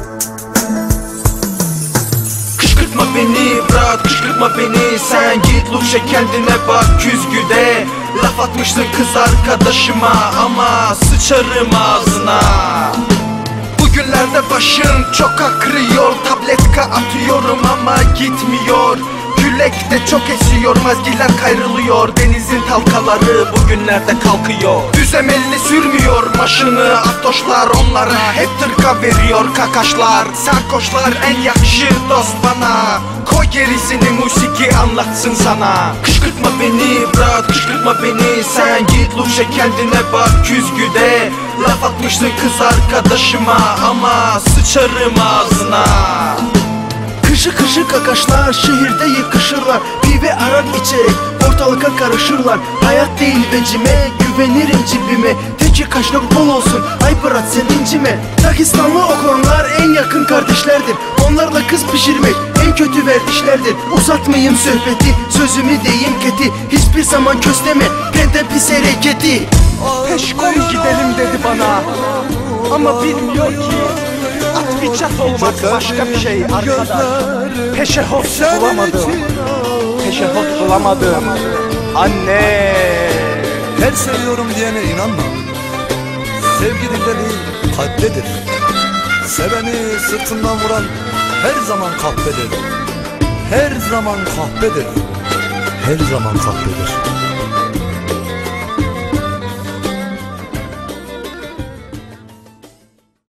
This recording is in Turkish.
Kışkırtma beni bırak, kışkırtma beni. Sen git Luşe, kendine bak küzgüde. Laf atmıştın kız arkadaşıma ama sıçarım ağzına. Bugünlerde başım çok akırıyor, tabletka atıyorum ama gitmiyor. Gülek de çok esiyor, mazgiler kayrılıyor. Denizin talkaları bugünlerde kalkıyor. Düzem elini sürmüyor maşını, aftoşlar onlara hep tırka veriyor kakaşlar. Sarkoşlar en yakışı dost bana. Koy gerisini musiki anlatsın sana. Kışkırtma beni bırak, kışkırtma beni. Sen git Luşe, kendine bak küzgüde. Laf atmıştın kız arkadaşıma ama sıçarım ağzına. Kışı kışı kakaşlar şehirde yıkışırlar. Pive arar içerek ortalıka karışırlar. Hayat değil bencime, güvenirim cibime. Teki kaşlık bol olsun, ay bırak sen incime. Dagestanlı oğlanlar en yakın kardeşlerdir. Onlarla kız pişirmek en kötü verdişlerdir. Uzatmayayım sohbeti, sözümü deyim keti. Hiçbir zaman kösteme benden pis hareketi. Peşkol gidelim dedi bana ama bilmiyor ki at bir çat olmaz başka bir şey arkadaş. Peşehot bulamadım, peşehot bulamadım anne. Her seviyorum diyene inanma. Sevgi dilde değil kalptedir. Seveni sırtından vuran her zaman kahpedir. Her zaman kahpedir. Her zaman kahpedir.